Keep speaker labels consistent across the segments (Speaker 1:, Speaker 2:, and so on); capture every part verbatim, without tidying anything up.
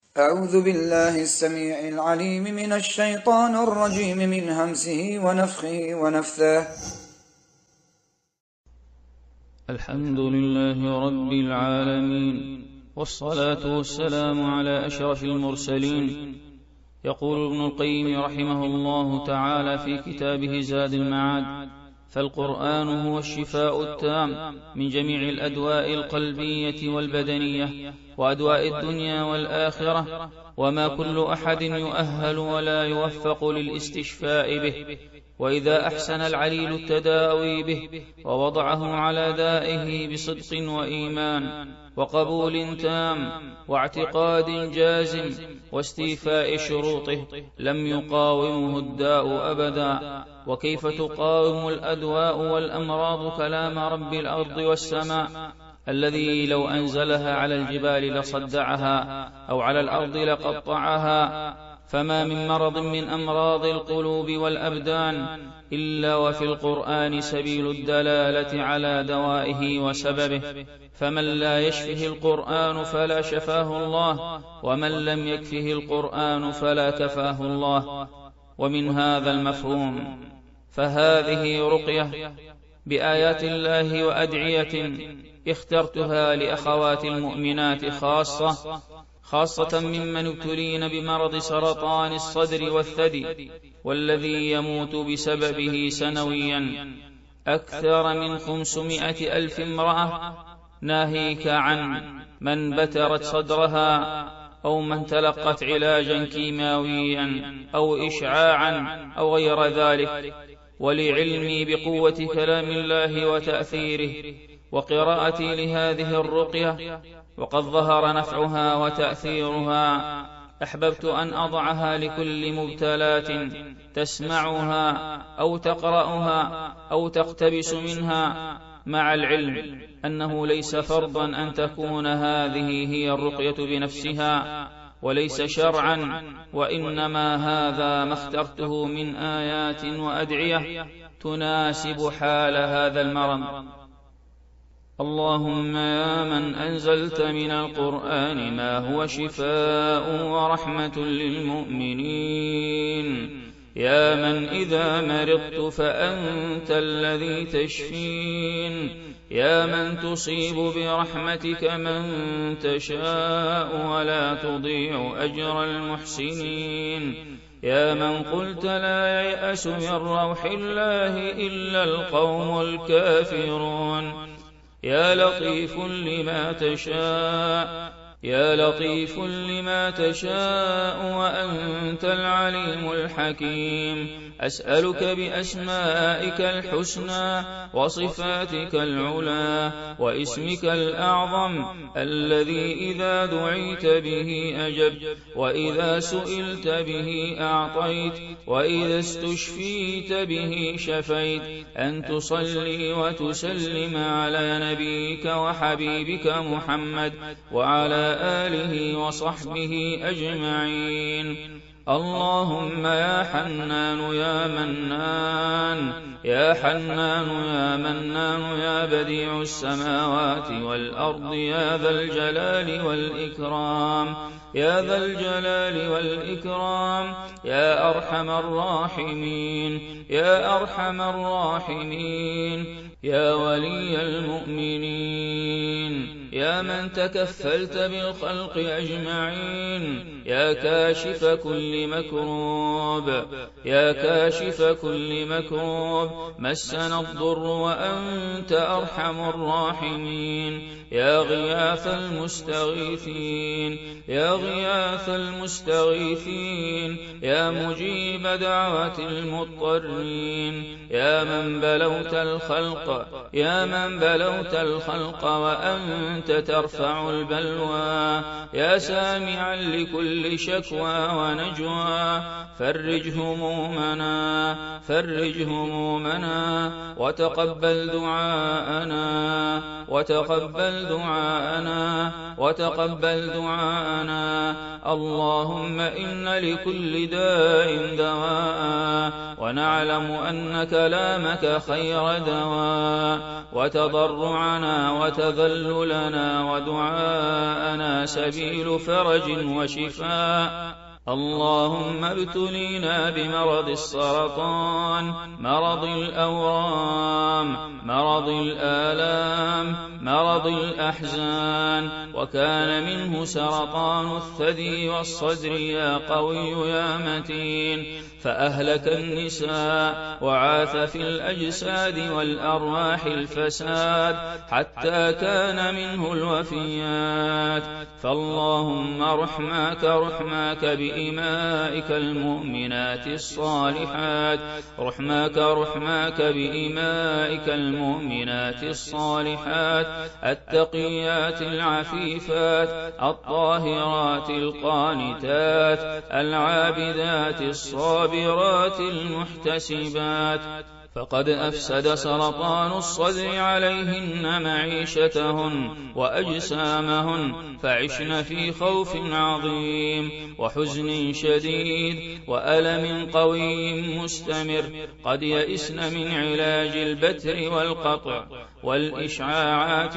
Speaker 1: أعوذ بالله السميع العليم من الشيطان الرجيم من همزه ونفخه ونفثه.
Speaker 2: الحمد لله رب العالمين، والصلاة والسلام على أشرف المرسلين. يقول ابن القيم رحمه الله تعالى في كتابه زاد المعاد: فالقرآن هو الشفاء التام من جميع الأدواء القلبية والبدنية وأدواء الدنيا والآخرة، وما كل أحد يؤهل ولا يوفق للاستشفاء به. وإذا أحسن العليل التداوي به ووضعه على دائه بصدق وإيمان وقبول تام واعتقاد جازم واستيفاء شروطه، لم يقاومه الداء أبدا. وكيف تقاوم الأدواء والأمراض كلام رب الأرض والسماء الذي لو أنزلها على الجبال لصدعها أو على الأرض لقطعها؟ فما من مرض من أمراض القلوب والأبدان إلا وفي القرآن سبيل الدلالة على دوائه وسببه، فمن لا يشفه القرآن فلا شفاه الله، ومن لم يكفه القرآن فلا كفاه الله. ومن هذا المفهوم فهذه رقية بآيات الله وأدعية اخترتها لأخوات المؤمنات خاصة خاصة ممن ابتلين بمرض سرطان الصدر والثدي، والذي يموت بسببه سنويا أكثر من خمسمائة ألف امرأة، ناهيك عن من بترت صدرها أو من تلقت علاجا كيماويا أو إشعاعا أو غير ذلك. ولعلمي بقوة كلام الله وتأثيره وقراءتي لهذه الرقية وقد ظهر نفعها وتأثيرها، أحببت أن أضعها لكل مبتلات تسمعها أو تقرأها أو تقتبس منها، مع العلم أنه ليس فرضا أن تكون هذه هي الرقية بنفسها وليس شرعا، وإنما هذا ما اخترته من آيات وأدعية تناسب حال هذا المرض. اللهم يا من أنزلت من القرآن ما هو شفاء ورحمة للمؤمنين، يا من إذا مرضت فأنت الذي تشفين، يا من تصيب برحمتك من تشاء ولا تضيع أجر المحسنين، يا من قلت لا ييأس من روح الله إلا القوم الكافرون، يا لطيف لما تشاء يا لطيف لما تشاء وأنت العليم الحكيم. أسألك بأسمائك الحسنى وصفاتك العلى واسمك الأعظم الذي إذا دعيت به أجبت، وإذا سئلت به أعطيت، وإذا استشفيت به شفيت، أن تصلي وتسلم على نبيك وحبيبك محمد وعلى آله وصحبه أجمعين. اللهم يا حنان يا منان يا حنان يا منان يا بديع السماوات والأرض يا ذا الجلال والإكرام يا ذا الجلال والإكرام يا أرحم الراحمين يا أرحم الراحمين يا ولي المؤمنين، يا من تكفلت بالخلق أجمعين، يا كاشف كل مكروب يا كاشف كل مكروب مسنا الضر وأنت أرحم الراحمين، يا غياث المستغيثين يا غياث المستغيثين يا مجيب دعوة المضطرين، يا من بلوت الخلق يا من بلوت الخلق وأنت ترفع البلوى، يا سامعا لكل شكوى ونجوى، فرج همومنا فرج همومنا وتقبل دعاءنا وتقبل دعاءنا وتقبل دعاءنا اللهم إن لكل داء دواء، ونعلم أن كلامك خير دواء، وتضرعنا وتذللنا ودعاءنا سبيل فرج وشفاء. اللهم ابتلينا بمرض السرطان، مرض الأورام، مرض الآلام، مرض الأحزان، وكان منه سرطان الثدي والصدر يا قوي يا متين، فأهلك النساء وعاث في الأجساد والأرواح الفساد حتى كان منه الوفيات. فاللهم رحماك رحماك بإمائك المؤمنات الصالحات، رحماك رحماك بإمائك المؤمنات الصالحات التقيات العفيفات الطاهرات القانتات العابدات الصابرات المحتسبات. فقد أفسد سرطان الصدر عليهن معيشتهن وأجسامهن، فعشن في خوف عظيم وحزن شديد وألم قوي مستمر، قد يئسن من علاج البتر والقطع والإشعاعات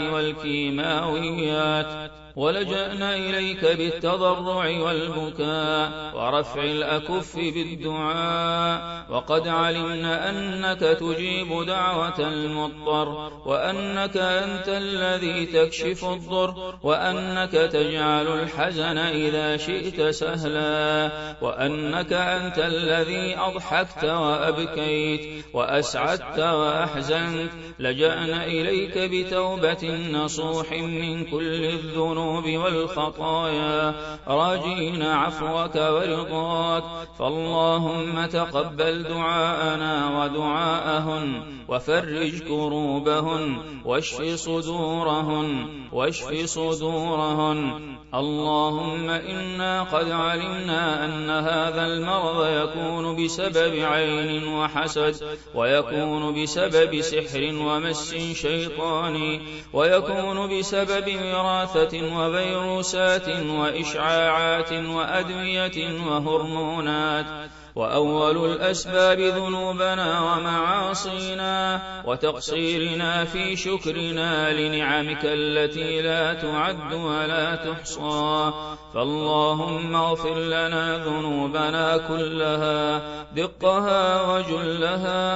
Speaker 2: والكيماويات، ولجأنا إليك بالتضرع والبكاء ورفع الأكف بالدعاء، وقد علمنا أنك تجيب دعوة المضطر، وأنك أنت الذي تكشف الضر، وأنك تجعل الحزن إذا شئت سهلا، وأنك أنت الذي أضحكت وأبكيت وأسعدت وأحزنت. لجأنا إليك بتوبة نصوح من كل الذنوب والخطايا راجين عفوك ورضاك. فاللهم تقبل دعاءنا ودعاءهن، وفرج كروبهن، واشف صدورهن واشف صدورهن. اللهم إنا قد علمنا أن هذا المرض يكون بسبب عين وحسد، ويكون بسبب سحر ومس شيطاني، ويكون بسبب وراثة وفيروسات وإشعاعات وأدوية وهرمونات. وأول الأسباب ذنوبنا ومعاصينا وتقصيرنا في شكرنا لنعمك التي لا تعد ولا تحصى. فاللهم اغفر لنا ذنوبنا كلها، دقها وجلها،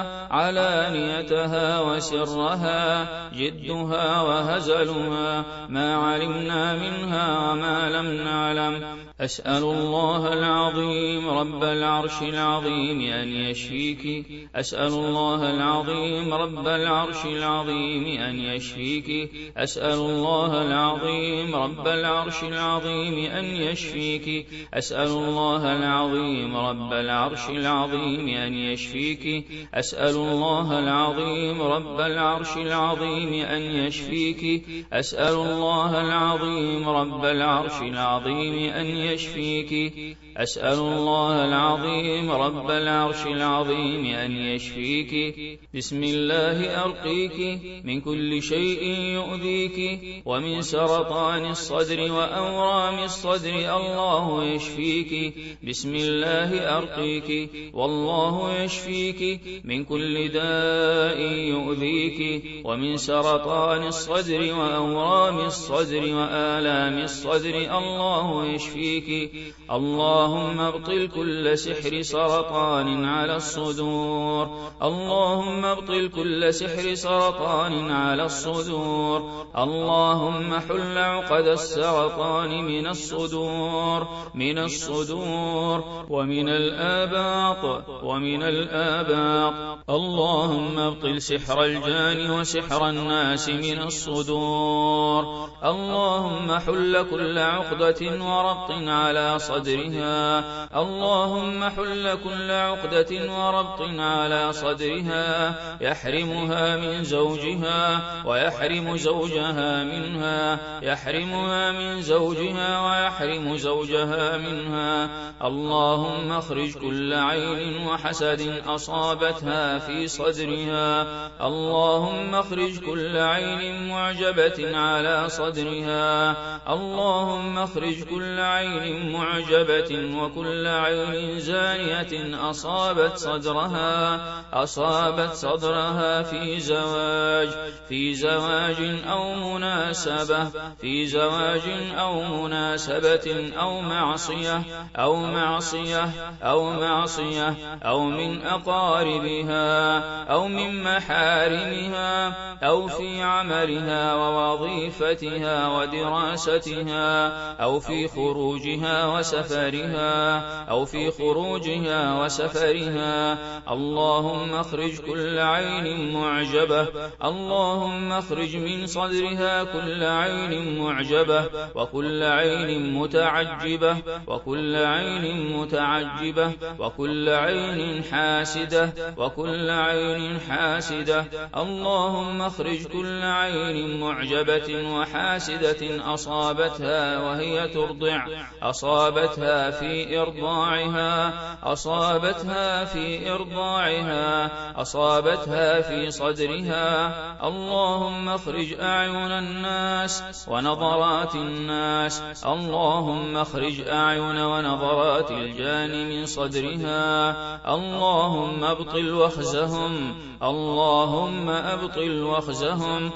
Speaker 2: علانيتها وسرها، جدها وهزلها، ما علمنا منها وما لم نعلم. أسأل الله العظيم رب العرش العظيم أن يشفيك، أسأل الله العظيم رب العرش العظيم أن يشفيك، أسأل الله العظيم رب العرش العظيم أن يشفيك، أسأل الله العظيم رب العرش العظيم أن يشفيك، أسأل الله العظيم رب العرش العظيم أن يشفيك، أسأل الله العظيم رب العرش العظيم أن يشفيك، أسأل الله العظيم رب العرش العظيم أن يشفيك. بسم الله أرقيك من كل شيء يؤذيك، ومن سرطان الصدر وأورام الصدر الله يشفيك. بسم الله أرقيك والله يشفيك من كل داء يؤذيك، ومن سرطان الصدر وأورام الصدر وآلام الصدر الله يشفيك. اللهم ابطل كل سحر سرطان على الصدور، اللهم ابطل كل سحر سرطان على الصدور. اللهم حل عقد السرطان من الصدور من الصدور ومن الآباط ومن الآباط. اللهم ابطل سحر الجان وسحر الناس من الصدور. اللهم حل كل عقدة وربط على صدرها، اللهم حل كل عقدة وربط على صدرها يحرمها من زوجها ويحرم زوجها منها، يحرمها من زوجها ويحرم زوجها منها. اللهم اخرج كل عين وحسد أصابتها في صدرها، اللهم اخرج كل عين معجبة على صدرها اللهم اخرج كل عين معجبة وكل عين زانية أصابت صدرها أصابت صدرها في زواج في زواج أو مناسبة في زواج أو مناسبة أو معصية أو معصية أو معصية أو من أقاربها أو من محارمها أو في عملها ووظيفتها ودراستها أو في خروجها وسفرها أو في خروجها وسفرها. اللهم اخرج كل عين معجبة اللهم اخرج من صدرها كل عين معجبة وكل عين متعجبة وكل عين متعجبة وكل عين حاسدة وكل عين حاسدة. اللهم اخرج كل عين معجبة وحاسدة أصابتها وهي ترضع أصابتها في إرضاعها أصابتها في إرضاعها أصابتها في صدرها. اللهم اخرج أعين الناس ونظرات الناس اللهم اخرج أعين ونظرات الجان من صدرها. اللهم ابطل وخزهم اللهم ابطل وخزهم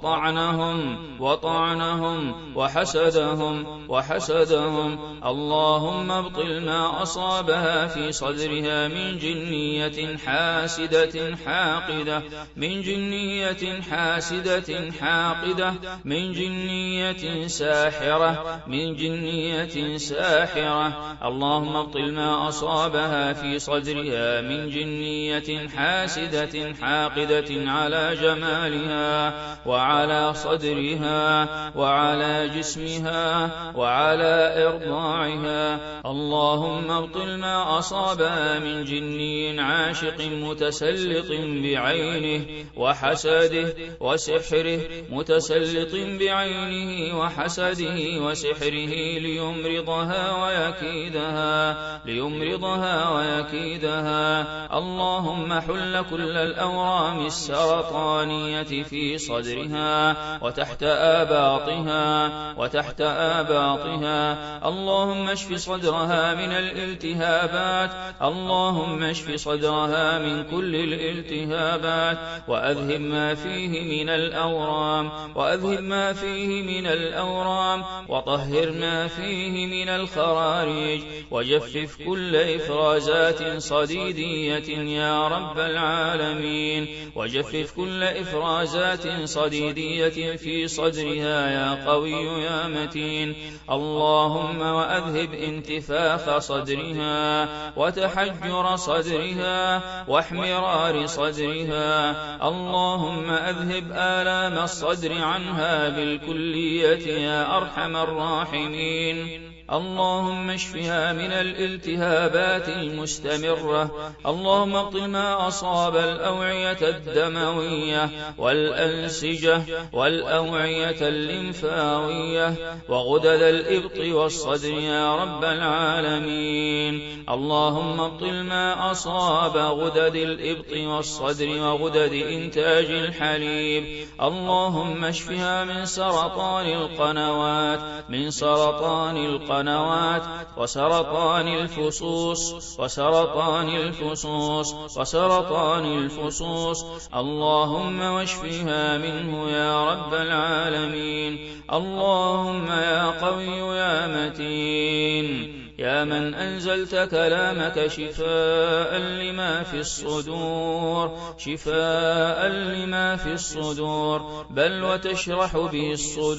Speaker 2: وطعنهم وطعنهم وحسدهم وحسدهم. اللهم ابطل ما أصابها في صدرها من جنية حاسدة حاقدة من جنية حاسدة حاقدة من جنية ساحرة من جنية ساحرة. اللهم ابطل ما أصابها في صدرها من جنية حاسدة حاقدة على جمالها وعلى صدرها وعلى جسمها وعلى إرضاعها. اللهم ابطل ما أصابها من جني عاشق متسلط بعينه وحسده وسحره متسلط بعينه وحسده وسحره ليمرضها ويكيدها ليمرضها ويكيدها. اللهم حل كل الأورام السرطانية في صدرها وتحت آباطها وتحت آباطها. اللهم اشف صدرها من الالتهابات اللهم اشف صدرها من كل الالتهابات وأذهب ما فيه من الأورام وأذهب ما فيه من الأورام وطهر ما فيه من الخراريج وجفف كل إفرازات صديدية يا رب العالمين وجفف كل إفرازات صديدية في صدرها يا قوي يا متين. اللهم وأذهب انتفاخ صدرها وتحجر صدرها واحمرار صدرها. اللهم أذهب آلام الصدر عنها بالكلية يا أرحم الراحمين. اللهم اشفها من الالتهابات المستمرة. اللهم ابطل ما أصاب الأوعية الدموية والأنسجة والأوعية الليمفاوية وغدد الإبط والصدر يا رب العالمين. اللهم ابطل ما أصاب غدد الإبط والصدر وغدد إنتاج الحليب. اللهم اشفها من سرطان القنوات من سرطان القنوات القنوات وسرطان الفصوص وسرطان الفصوص وسرطان الفصوص. اللهم واشفها منه يا رب العالمين. اللهم يا قوي يا متين يا من أنزلت كلامك شفاء لما في الصدور شفاء لما في الصدور بل وتشرح به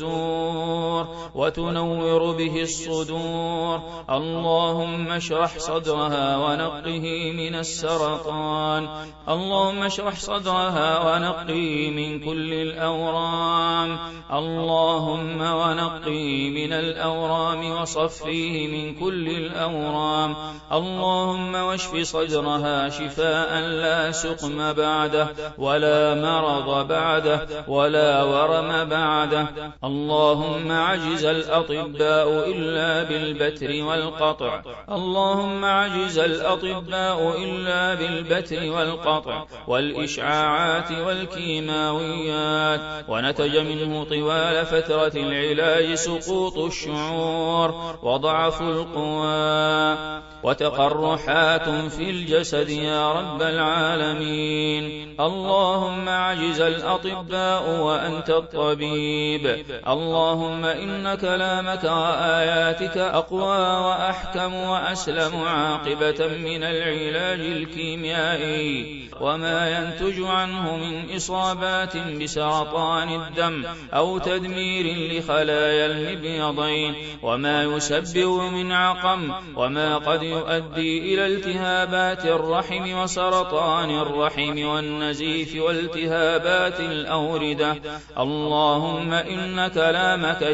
Speaker 2: الصدور وتنور به الصدور. اللهم اشرح صدرها ونقه من السرطان اللهم اشرح صدرها ونقه من كل الأورام. اللهم ونقه من الأورام وصفيه من كل الأورام. اللهم واشف صدرها شفاء لا سقم بعده ولا مرض بعده ولا ورم بعده. اللهم عجز الأطباء إلا بالبتر والقطع. اللهم عجز الأطباء إلا بالبتر والقطع والإشعاعات والكيماويات، ونتج منه طوال فترة العلاج سقوط الشعور وضعف القوى وتقرحات في الجسد يا رب العالمين. اللهم عجز الأطباء وأنت الطبيب. اللهم إن كلامك وآياتك أقوى وأحكم وأسلم عاقبة من العلاج الكيميائي وما ينتج عنه من إصابات بسرطان الدم أو تدمير لخلايا المبيضين، وما يسبب من عقم، وما قد يؤدي إلى التهابات الرحم وسرطان الرحم والنزيف والتهابات الأوردة. اللهم إن كلامك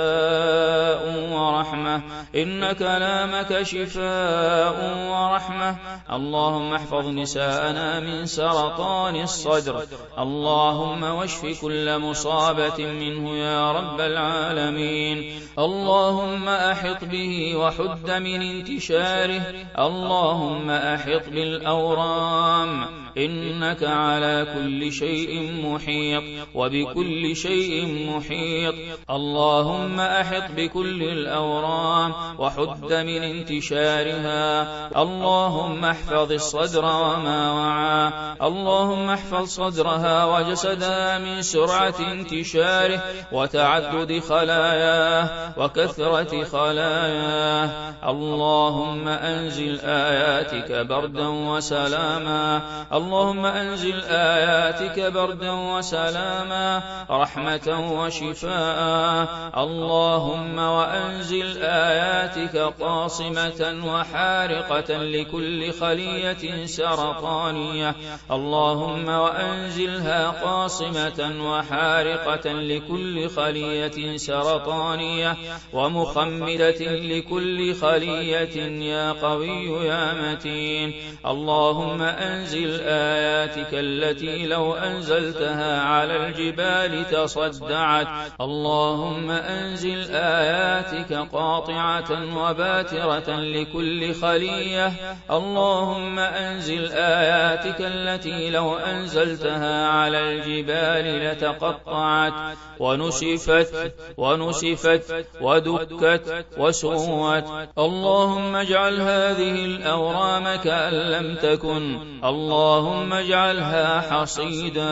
Speaker 2: شفاء ورحمة، إن كلامك شفاء ورحمة. اللهم احفظ نساءنا من سرطان الصدر. اللهم واشف كل مصابة منه يا رب العالمين. اللهم أحط به وحد من انتشاره. اللهم أحط بالأورام، إنك على كل شيء محيط وبكل شيء محيط. اللهم أحط بكل الأورام وحد من انتشارها. اللهم احفظ الصدر وما وعى. اللهم احفظ صدرها وجسدها من سرعة انتشاره وتعدد خلاياه وكثرة خلاياه. اللهم أنزل آياتك بردا وسلاما. اللهم أنزل آياتك بردا وسلاما، رحمة وشفاء. اللهم وأنزل آياتك قاصمة وحارقة لكل خلية سرطانية. اللهم وأنزلها قاصمة وحارقة لكل خلية سرطانية ومخمدة لكل خلية يا قوي يا متين. اللهم أنزل آياتك التي لو أنزلتها على الجبال تصدعت. اللهم أنزل آياتك قاطعة وباترة لكل خلية. اللهم أنزل آياتك التي لو أنزلتها على الجبال لتقطعت ونسفت ونسفت ودكت وسوت. اللهم اجعل هذه الأورام كأن لم تكن. اللهم اجعلها حصيدا.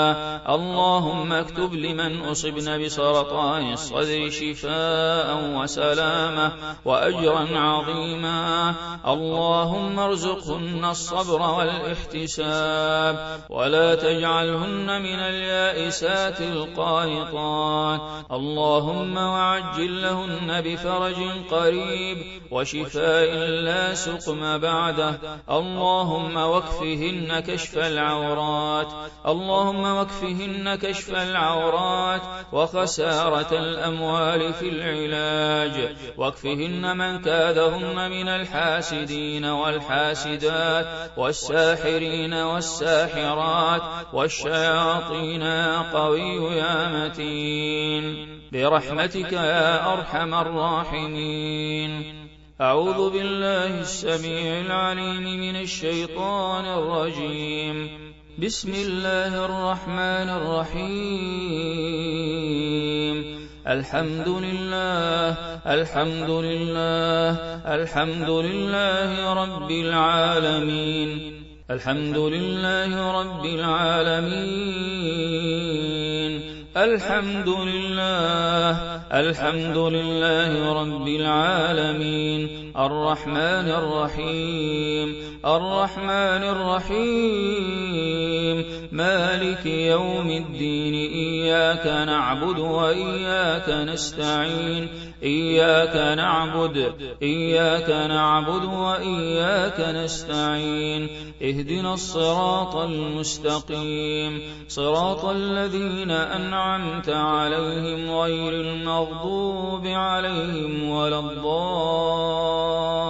Speaker 2: اللهم اكتب لمن أصبن بسرطان الصدر شفاء وسلامة وأجرا عظيما. اللهم ارزقهن الصبر والاحتساب ولا تجعلهن من اليائسات القانطات. اللهم وعجل لهن بفرج قريب وشفاء لا سقم بعده. اللهم واكفهن كشف العورات. اللهم واكفهن كشف العورات وخسارة الأموال في العلاج. واكفهن من كادهن من الحاسدين والحاسدات والساحرين والساحرات والشياطين يا قوي يا متين برحمتك يا أرحم الراحمين. أعوذ بالله السميع العليم من الشيطان الرجيم. بسم الله الرحمن الرحيم. الحمد لله الحمد لله الحمد لله رب العالمين. الحمد لله رب العالمين. الحمد لله الحمد لله رب العالمين. الرحمن الرحيم الرحمن الرحيم. مالك يوم الدين. إياك نعبد وإياك نستعين. إياك نعبد إياك نعبد وإياك نستعين. اهدنا الصراط المستقيم صراط الذين أنعمت عليهم غير المغضوب عليهم ولا الضالين.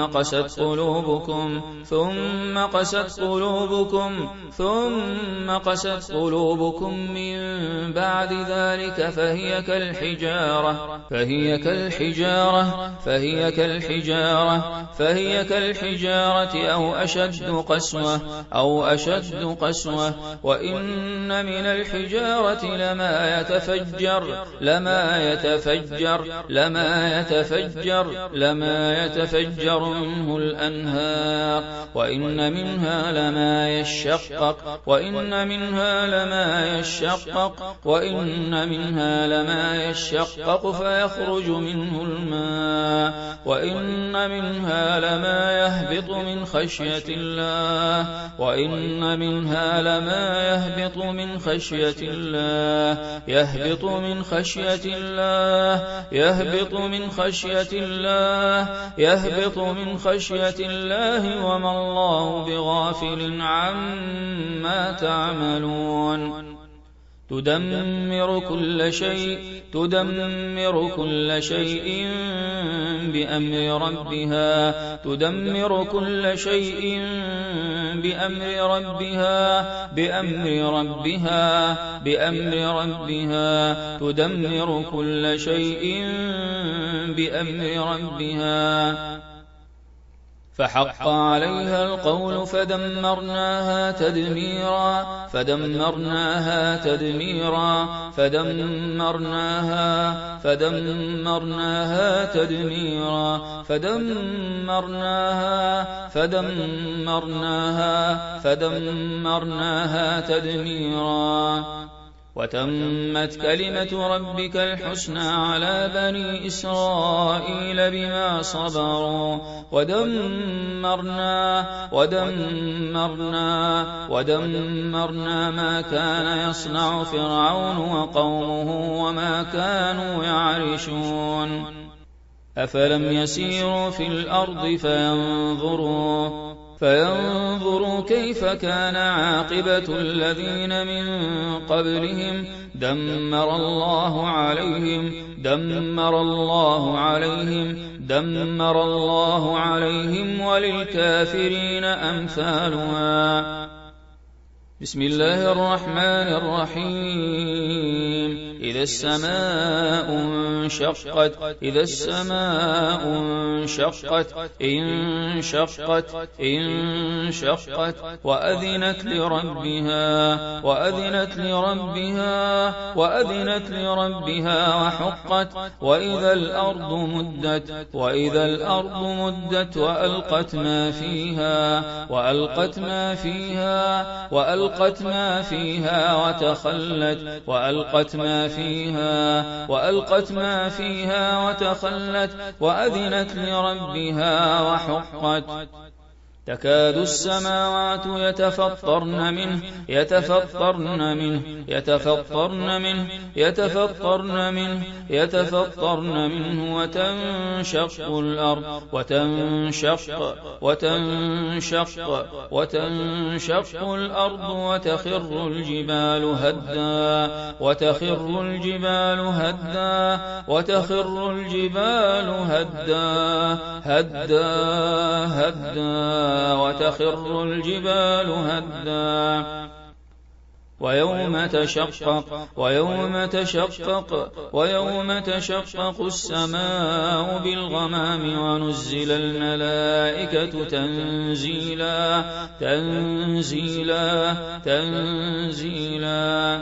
Speaker 2: قست قلوبكم ثم قست قلوبكم ثم قست قلوبكم من بعد ذلك فهي كالحجارة فهي كالحجارة فهي كالحجارة فهي كالحجارة أو أشد قسوة أو أشد قسوة وإن من الحجارة لما يتفجر لما يتفجر لما يتفجر لما يتفجر منه الأنهار وإن منها لما يشقق وإن منها لما يشقق وإن منها لما يشقق فيخرج منه الماء وإن منها لما يهبط من خشية الله وإن منها لما يهبط من خشية الله يهبط من خشية الله يهبط من خشية الله يهبط من خشية الله وما الله بغافل عما تعملون تدمر كل شيء تدمر كل شيء بأمر ربها تدمر كل شيء بأمر ربها بأمر ربها بأمر ربها تدمر كل شيء بأمر ربها فحق عليها القول فدمرناها تدميرا فدمرناها تدميرا فدمرناها فدمرناها تدميرا فدمرناها فدمرناها فدمرناها تدميرا وتمت كلمة ربك الحسنى على بني إسرائيل بما صبروا ودمرنا ودمرنا ودمرنا ما كان يصنع فرعون وقومه وما كانوا يعرشون أفلم يسيروا في الأرض فينظروا فينظروا كيف كان عاقبة الذين من قبلهم دمر الله عليهم دمر الله عليهم دمر الله عليهم وللكافرين أمثالها بسم الله الرحمن الرحيم إذا السماء انشقت إذا السماء انشقت انشقت انشقت وأذنت لربها وأذنت لربها وأذنت لربها وحقت وإذا الأرض مدت وإذا الأرض مدت وألقت ما فيها وألقت ما فيها وألقت ما فيها وتخلت وألقت ما فيها وألقت ما فيها وتخلت وأذنت لربها وحقت تكاد السماوات يتفطرن منه يتفطرن منه يتفطرن منه يتفطرن منه يتفطرن منه وتنشق الأرض وتنشق وتنشق وتنشق الأرض وتخر الجبال هدا وتخر الجبال هدا وتخر الجبال هدا هدا هدا وتخر الجبال هدا ويوم تشقق ويوم تشقق ويوم تشقق السماء بالغمام ونزل الملائكة تنزيلا تنزيلا تنزيلا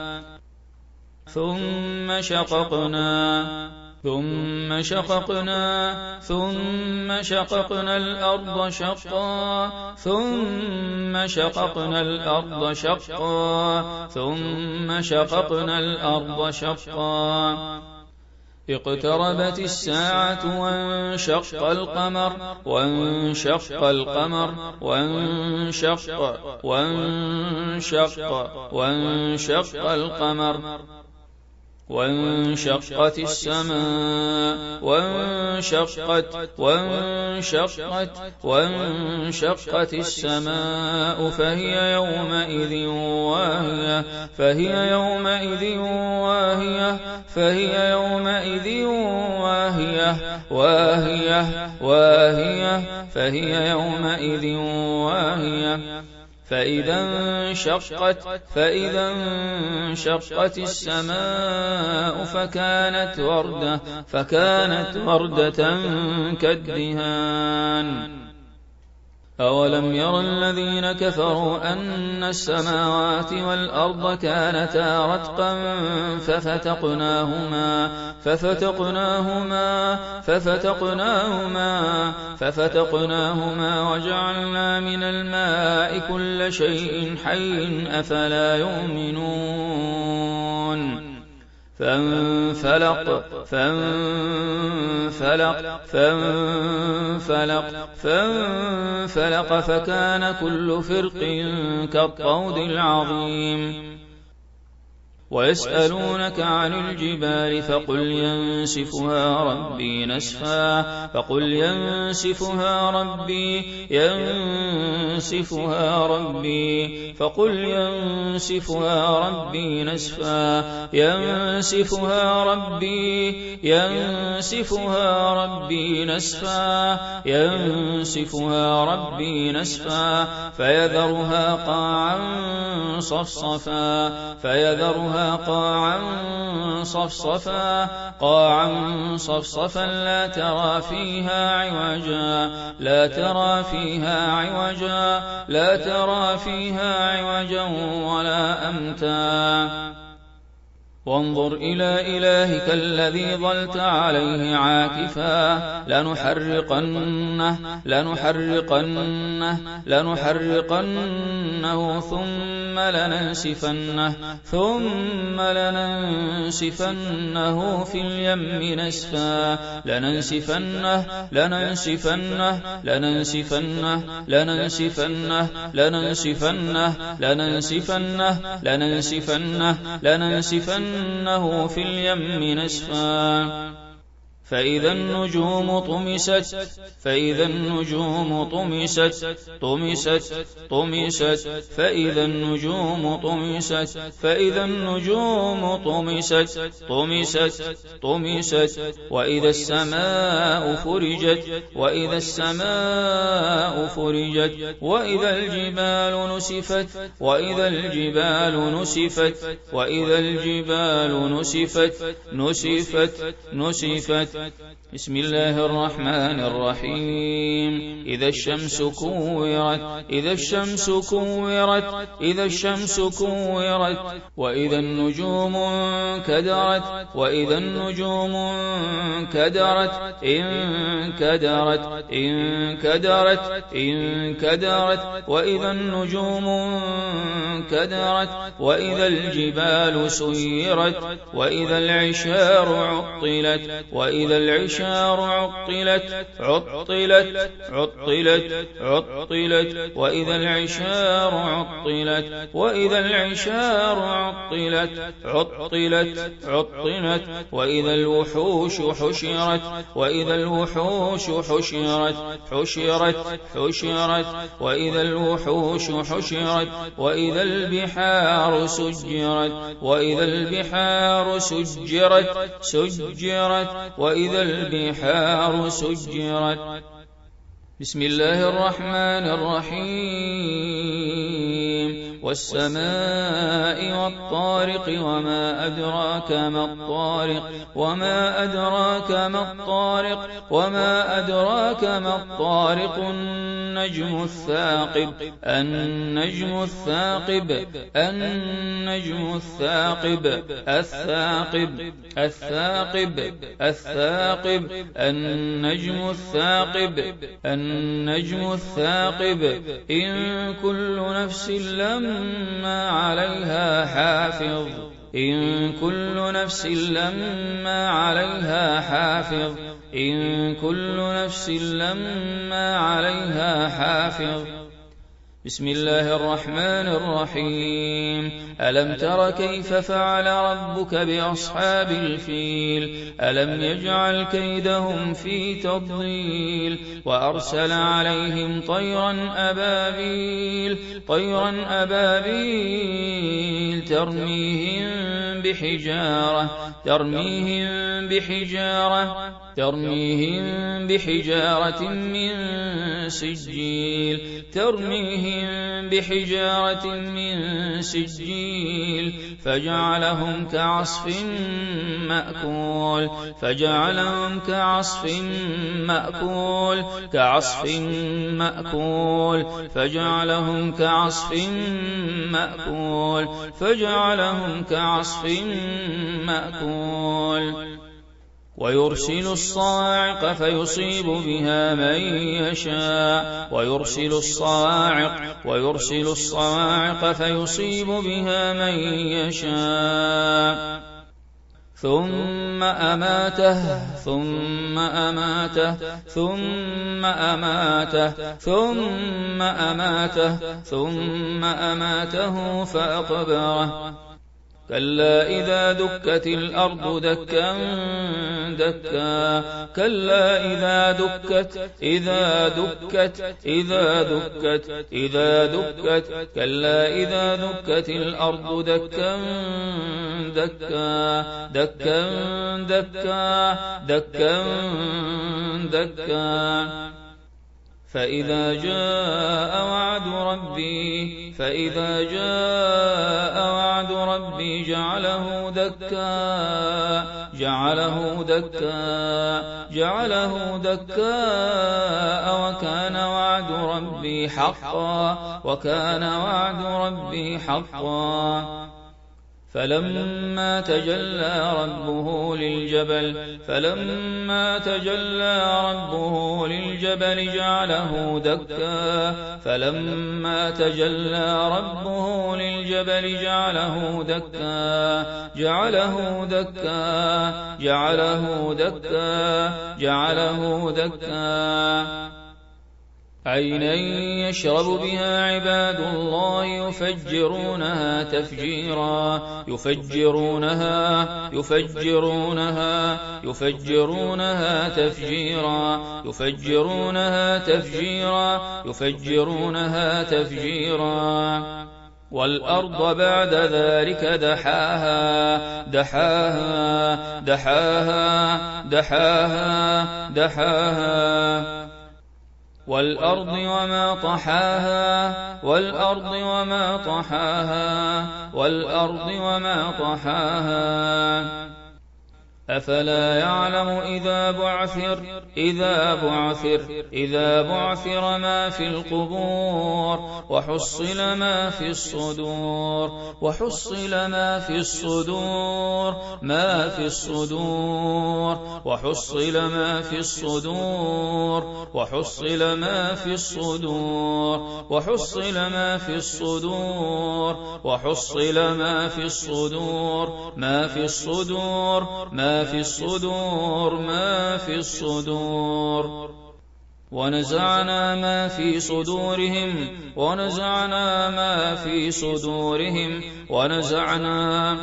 Speaker 2: ثم شققنا ثم شققنا ثم شققنا الأرض شقا ثم شققنا الأرض شقا ثم شققنا الأرض شقا اقتربت الساعة وانشق القمر وانشق القمر وانشق وانشق وانشق القمر وانشقت السماء وانشقت وانشقت وانشقت السماء فهي يومئذ واهية فهي يومئذ واهية فهي يومئذ واهية واهية واهية واهية فهي يومئذ واهية فإذا انشقت فإذا انشقت السماء فكانت وردة فكانت وردة كالدهان أولم ير الذين كفروا أن السماوات والأرض كانتا رتقا ففتقناهما ففتقناهما ففتقناهما ففتقناهما وجعلنا من الماء كل شيء حي أفلا يؤمنون فانفلق فانفلق فانفلق فانفلق فكان كل فرق كالطود العظيم ويسألونك عن الجبال فقل ينسفها ربي نسفا فقل ينسفها ربي ينسفها ربي فقل ينسفها ربي نسفا ينسفها ربي ينسفها ربي نسفا ينسفها ربي نسفا فيذرها قاعا صفصفا فيذرها قاعا صفصفا قاعا صفصفا لا ترى فيها عوجا لا ترى فيها عوجا لا ترى فيها عوجا ولا أمتا وانظر إلى إلهك الذي ظلت عليه عاكفا لنحرقنه لنحرقنه لنحرقنه ثم لننسفنه ثم لننسفنه في اليم نسفا لننسفنه لننسفنه لننسفنه لننسفنه لننسفنه لننسفنه لننسفنه لننسفنه إنه في اليم نسفا فإذا النجوم طمست فإذا النجوم طمست طمست طمست فإذا النجوم طمست فإذا النجوم طمست طمست طمست وإذا السماء فرجت وإذا السماء فرجت وإذا الجبال نسفت وإذا الجبال نسفت وإذا الجبال نسفت نسفت نسفت بسم الله الرحمن الرحيم إذا الشمس كورت إذا الشمس كورت إذا الشمس كورت وإذا النجوم انكدرت وإذا النجوم انكدرت انكدرت انكدرت انكدرت وإذا النجوم انكدرت وإذا الجبال سيرت وإذا العشار عطلت وإذا العشار عطلت عطلت عطلت عطلت وإذا العشار عطلت وإذا العشار عطلت عطلت عطلت وإذا الوحوش حشرت وإذا الوحوش حشرت حشرت حشرت وإذا الوحوش حشرت وإذا البحار سجرت وإذا البحار سجرت سجرت وإذا البحار سجرت بسم الله الرحمن الرحيم والسماء والطارق وما أدراك ما الطارق وما أدراك ما الطارق وما أدراك ما الطارق النجم الثاقب النجم الثاقب النجم الثاقب الثاقب الثاقب الثاقب النجم الثاقب النجم الثاقب إن كل نفس لما عليها حافظ إن كل نفس لما عليها حافظ إن كل نفس لما عليها حافظ بسم الله الرحمن الرحيم ألم تر كيف فعل ربك بأصحاب الفيل ألم يجعل كيدهم في تضليل وأرسل عليهم طيرا أبابيل طيرا أبابيل ترميهم بحجارة ترميهم بحجارة ترميهم بحجارة من سجيل ترميهم بحجارة من سجيل فجعلهم كعصف مأكول فجعلهم كعصف مأكول كعصف مأكول فجعلهم كعصف مأكول فجعلهم كعصف مأكول ويرسل الصاعق فيصيب بها من يشاء ويرسل الصاعق ويرسل الصواعق فيصيب بها من يشاء ثم أماته ثم أماته ثم أماته ثم أماته ثم أماته فأقبره كلا إذا دكت الأرض دكا دكا كلا إذا دكت إذا دكت إذا دكت إذا دكت كلا إذا دكت الأرض دكا دكا دكا دكا دكا دكا فإذا جاء وعد ربي فإذا جاء وعد ربي جعله دكا جعله دكا جعله دكا وكان وعد ربي حقا وكان وعد ربي حقا فلما تجلى ربه للجبل فلما تجلى ربه للجبل جعله دكا فلما تجلى ربه للجبل جعله دكا جعله دكا جعله دكا جعله دكا عينا يشرب بها عباد الله يفجرونها تفجيرا يفجرونها يفجرونها يفجرونها تفجيرا يفجرونها تفجيرا يفجرونها تفجيرا والأرض بعد ذلك دحاها دحاها دحاها دحاها دحاها والأرض وما طحاها والأرض وما طحاها والأرض وما طحاها أفلا يعلم إذا بعثر إذا بعثر إذا بعثر ما في القبور وحصل ما في الصدور وحصل ما في الصدور ما في الصدور وحصل ما في الصدور وحصل ما في الصدور وحصل ما في الصدور وحصل ما في الصدور ما في الصدور ما في الصدور ما في الصدور ونزعنا ما في صدورهم ونزعنا ما في صدورهم ونزعنا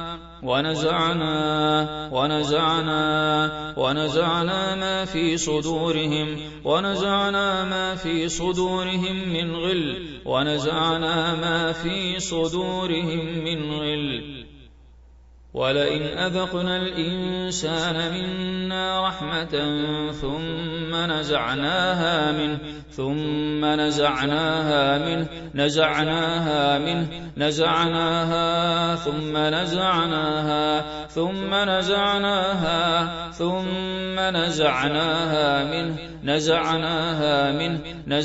Speaker 2: ونزعنا ونزعنا ونزعنا ما في صدورهم ونزعنا ما في صدورهم من غل ونزعنا ما في صدورهم من غل ولئن أذقنا الإنسان منا رحمة ثم نزعناها منه ثم نزعناها منه نزعناها منه نزعناها ثم نزعناها ثم نزعناها ثم نزعناها منه نزعناها منه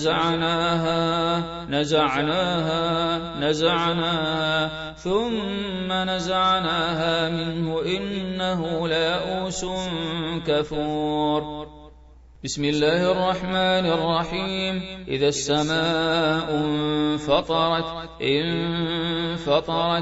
Speaker 2: نزعناها نزعناها نزعناها ثم نزعناها منه إنه ليئوس كفور بسم الله الرحمن الرحيم إذا السماء انفطرت انفطرت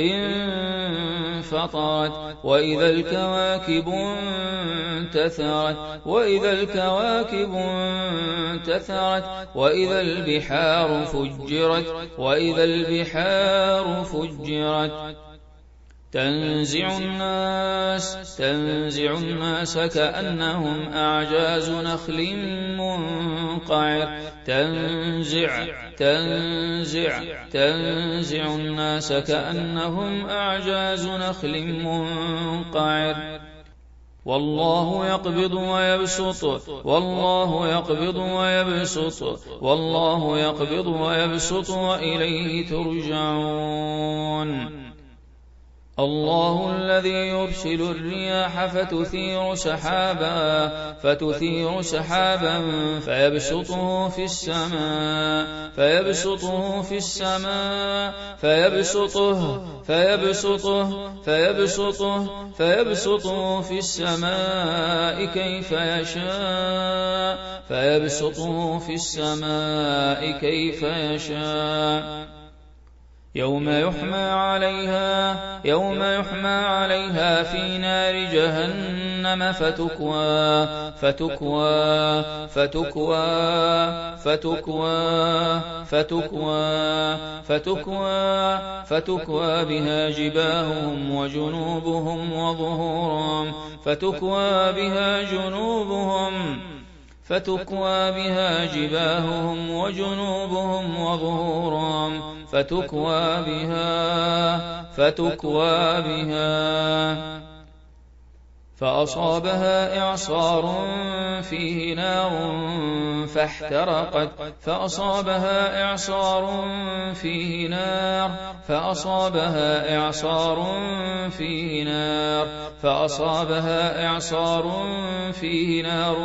Speaker 2: انفطرت وإذا الكواكب انتثرت وإذا الكواكب انتثرت وإذا البحار فجرت وإذا البحار فجرت تنزع الناس تنزع الناس كأنهم أعجاز نخل منقعر تنزع تنزع تنزع الناس كأنهم أعجاز نخل منقعر والله يقبض ويبسط والله يقبض ويبسط والله يقبض ويبسط وإليه ترجعون الله الذي يرسل الرياح فتثير سحابا فتثير سحابا فيبسطه في السماء فيبسطه في السماء فيبسطه فيبسطه فيبسطه فيبسطه في السماء كيف يشاء فيبسطه في السماء كيف يشاء يوم يحمى عليها يوم يحمى عليها في نار جهنم فتكوى فتكوى فتكوى فتكوى فتكوى فتكوى فتكوى بها جباههم وجنوبهم وظهورهم فتكوى بها جنوبهم فتكوى بها جباههم وجنوبهم وظهورهم فتكوى بها فتكوى بها فأصابها إعصار فيه نار فاحترقت فأصابها إعصار فيه نار فأصابها إعصار فيه نار فأصابها إعصار فيه نار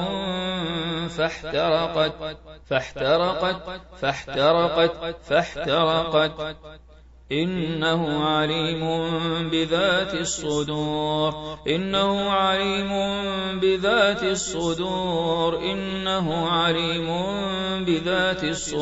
Speaker 2: فاحترقت فاحترقت فاحترقت فاحترقت إنه عليم بذات الصدور إنه عليم بذات الصدور إنه عليم بذات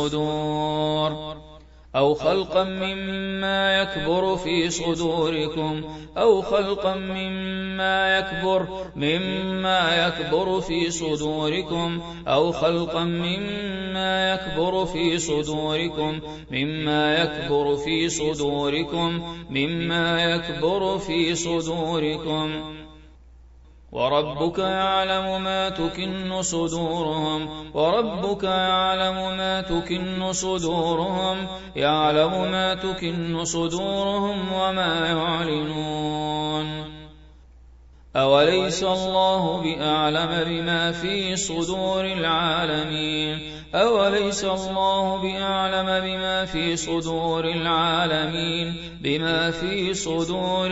Speaker 2: الصدور أو خلقا مما يكبر في صدوركم أو خلقا مما يكبر مما يكبر في صدوركم أو خلقا مما يكبر في صدوركم مما يكبر في صدوركم مما يكبر في صدوركم وربك يعلم ما تكن صدورهم وربك يعلم ما تكن صدورهم يعلم ما تكن صدورهم وما يعلنون أوليس الله بأعلم بما في صدور العالمين أوليس الله بأعلم بما في صدور العالمين بما في صدور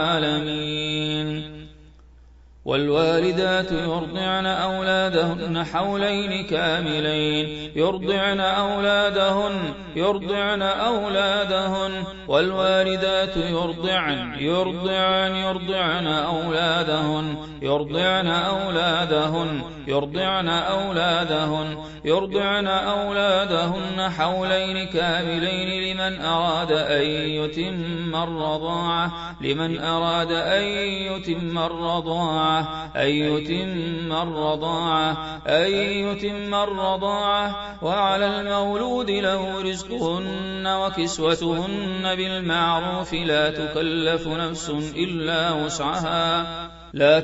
Speaker 2: العالمين والوالدات يرضعن أولادهن حولين كاملين يرضعن أولادهن يرضعن أولادهن والوالدات يرضعن يرضعن يرضعن أولادهن يرضعن أولادهن يرضعن أولادهن يرضعن أولادهن حولين كاملين لمن أراد أن يتم الرضاعة لمن أراد أن يتم الرضاعة أن يتم الرضاعة أن يتم الرضاعة وعلى المولود له رزقهن وكسوتهن بالمعروف لا تكلف نفس إلا وسعها لا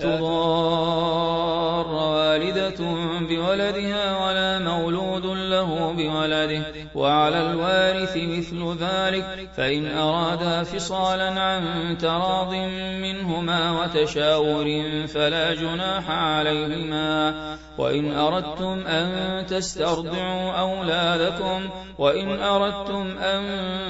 Speaker 2: تضار والدة بولدها ولا مولود له بولده وعلى الوارث مثل ذلك فإن أرادا فصالا عن تراض منهما وتشاور فلا جناح عليهما وإن أردتم أن تسترضعوا أولادكم وإن أردتم أن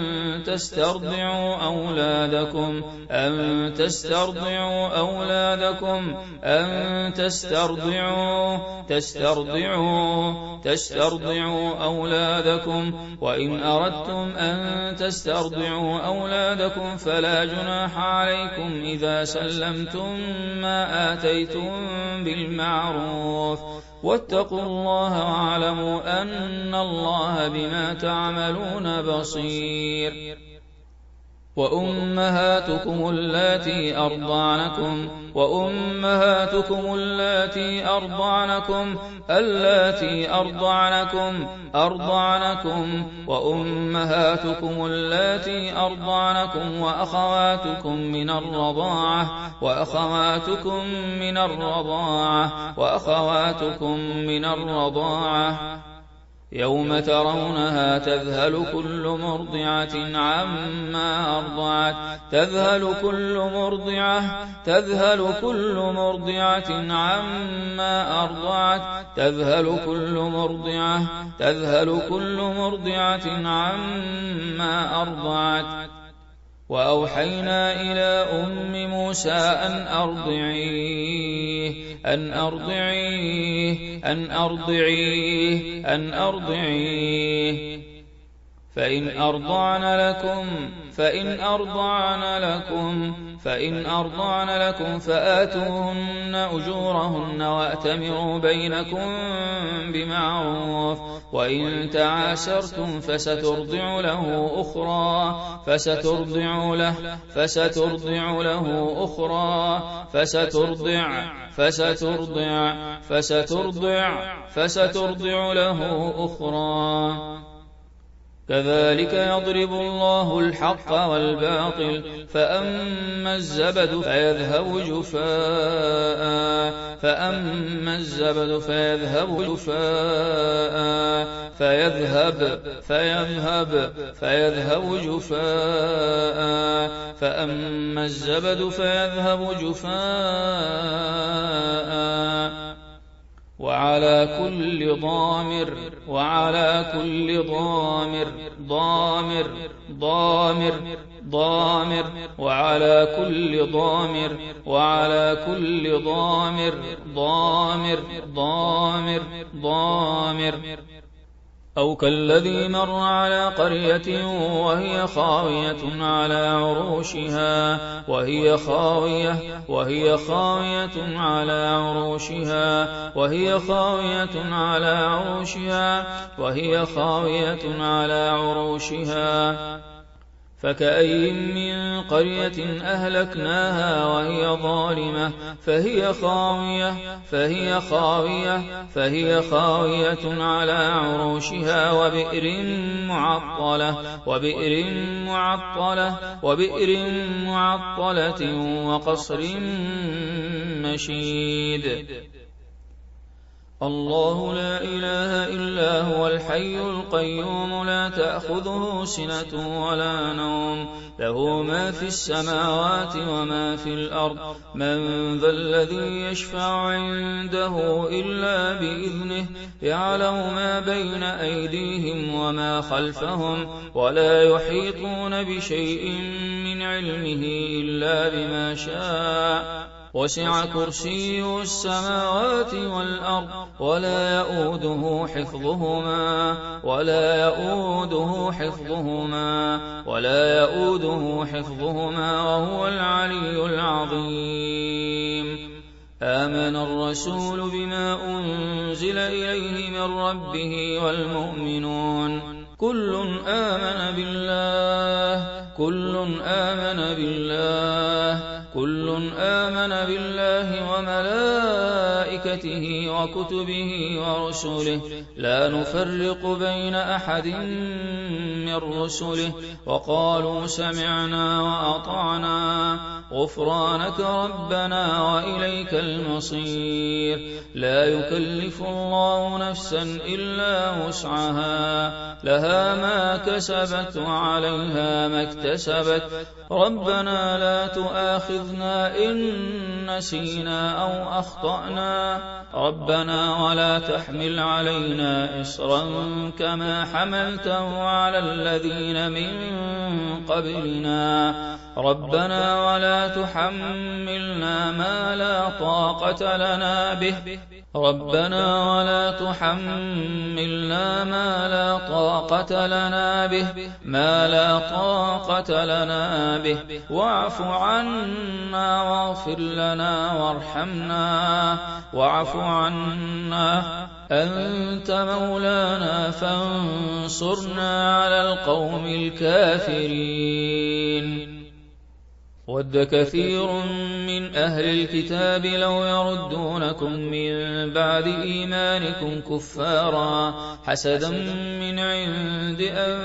Speaker 2: تسترضعوا أولادكم أن تسترضعوا أولادكم أن تسترضعوا تسترضعوا تسترضعوا أولادكم وإن أردتم أن تسترضعوا أولادكم فلا جناح عليكم إذا سلمتم ما آتيتم بالمعروف واتقوا الله واعلموا أن الله بما تعملون بصير وأمهاتكم اللاتي أرضعنكم وأمهاتكم اللاتي أرضعنكم اللاتي أرضعنكم أرضعنكم وأمهاتكم اللاتي أرضعنكم وأخواتكم من الرضاعة وأخواتكم من الرضاعة وأخواتكم من الرضاعة يوم ترونها تذهل كل مرضعة عما أرضعت تذهل كل مرضعة تذهل كل مرضعة عما أرضعت تذهل كل مرضعة تذهل كل مرضعة عما أرضعت وأوحينا إلى أم موسى أن أرضعيه أن أرضعيه أن أرضعيه أن أرضعيه فإن أرضعن لكم فإن أرضعن لكم فإن أرضعن لكم فآتوهن أجورهن وأتمروا بينكم بمعروف وإن تعاسرتم فسترضع له أخرى فسترضع له فسترضع له أخرى فسترضع فسترضع فسترضع فسترضع له أخرى كذلك يضرب الله الحق والباطل فأما الزبد فيذهب جفاء فأما الزبد فيذهب جفاء فيذهب فيذهب فيذهب جفاء فأما الزبد فيذهب جفاء وعلى كل ضامر وعلى كل ضامر ضامر ضامر ضامر وعلى كل ضامر وعلى كل ضامر ضامر ضامر ضامر أو كالذي مر على قرية وهي خاوية على عروشها وهي خاوية وهي خاوية على عروشها وهي خاوية على عروشها وهي خاوية على عروشها فكأي من قرية أهلكناها وهي ظالمة فهي خاوية فهي خاوية فهي خاوية على عروشها وبئر معطلة وبئر معطلة وبئر معطلة وقصر مشيد الله لا إله إلا هو الحي القيوم لا تأخذه سنة ولا نوم له ما في السماوات وما في الأرض من ذا الذي يشفع عنده إلا بإذنه يعلم ما بين أيديهم وما خلفهم ولا يحيطون بشيء من علمه إلا بما شاء وسع كرسيه السماوات والأرض ولا يؤوده حفظهما ولا يؤوده حفظهما ولا يؤوده حفظهما وهو العلي العظيم آمن الرسول بما أنزل إليه من ربه والمؤمنون كل آمن بالله كل آمن بالله كل آمن بالله وملائكته وكتبه ورسله لا نفرق بين أحد من رسله وقالوا سمعنا وأطعنا غفرانك ربنا وإليك المصير لا يكلف الله نفسا إلا وسعها لها ما كسبت وعليها ما اكتسبت ربنا لا تؤاخذنا إن نسينا أو أخطأنا ربنا ولا تحمل علينا إصرا كما حملته على الذين من قبلنا ربنا ولا تحملنا ما لا طاقة لنا به ربنا ولا تحملنا ما لا طاقة لنا به ما لا طاقة لنا به واعف عنا واغفر لنا وارحمنا واعف عنا أنت مولانا فانصرنا على القوم الكافرين وَدَّ كَثِيرٌ مِّنْ أَهْلِ الْكِتَابِ لَوْ يَرُدُّونَكُم مِّن بَعْدِ إِيمَانِكُمْ كُفَّارًا حَسَدًا مِّنْ عِندِ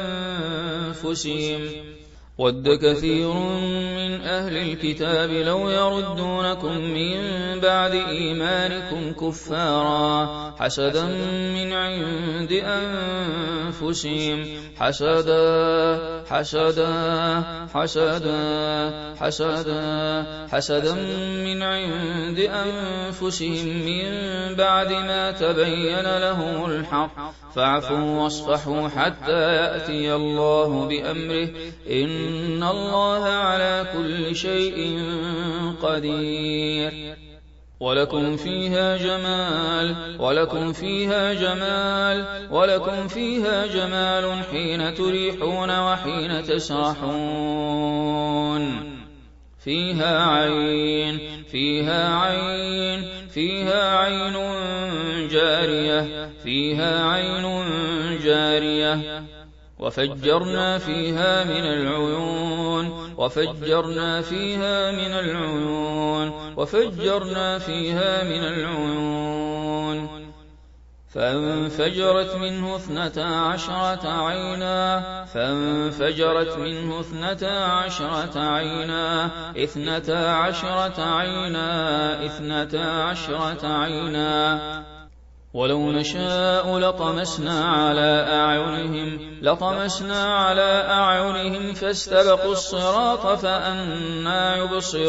Speaker 2: أَنفُسِهِمْ وَدَّ كَثِيرٌ مِّنْ أَهْلِ الْكِتَابِ لَوْ يَرُدُّونَكُم مِّن بَعْدِ إِيمَانِكُمْ كُفَّارًا حَسَدًا مِّنْ عِندِ أَنفُسِهِمْ حَسَدًا حَسَدًا حَسَدًا حَسَدًا حَسَدًا مِّنْ عِندِ أَنفُسِهِم مِّن بَعْدِ مَا تَبَيَّنَ لَهُمُ الْحَقُّ فَاعْفُوا وَاصْفَحُوا حَتَّىٰ يَأْتِيَ اللَّهُ بِأَمْرِهِ إِنَّ اللَّهَ عَلَىٰ كُلِّ شَيْءٍ قَدِيرٌ وَلَكُمْ فِيهَا جَمَالٌ وَلَكُمْ فِيهَا جَمَالٌ وَلَكُمْ فِيهَا جَمَالٌ حِينَ تُرِيحُونَ وَحِينَ تَسْرَحُونَ فِيهَا عَيْنٌ فِيهَا عَيْنٌ فِيهَا عَيْنٌ جَارِيَةٌ فِيهَا عَيْنٌ جَارِيَةٌ وَفَجَّرْنَا فِيهَا مِنَ الْعُيُونِ وَفَجَّرْنَا فِيهَا مِنَ الْعُيُونِ وَفَجَّرْنَا فِيهَا مِنَ الْعُيُونِ فَانفَجَرَتْ مِنْهُ اثْنَتَا عَشْرَةَ عَيْنًا فَانفَجَرَتْ مِنْهُ اثْنَتَا عَشْرَةَ عَيْنًا اثْنَتَا عَشْرَةَ عَيْنًا اثْنَتَا عَشْرَةَ عَيْنًا وَلَوْ نَشَاءُ لَطَمَسْنَا عَلَىٰ أَعْيُنِهِمْ لَطَمَسْنَا عَلَىٰ أَعْيُنِهِمْ فَاسْتَبَقُوا الصِّرَاطَ فَأَنَّىٰ